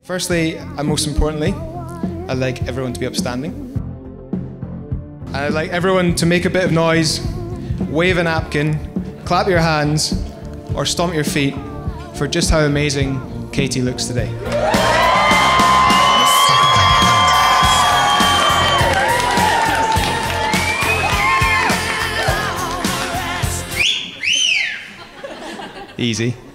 Firstly, and most importantly, I'd like everyone to be upstanding. And I'd like everyone to make a bit of noise, wave a napkin, clap your hands, or stomp your feet for just how amazing Katie looks today. Easy.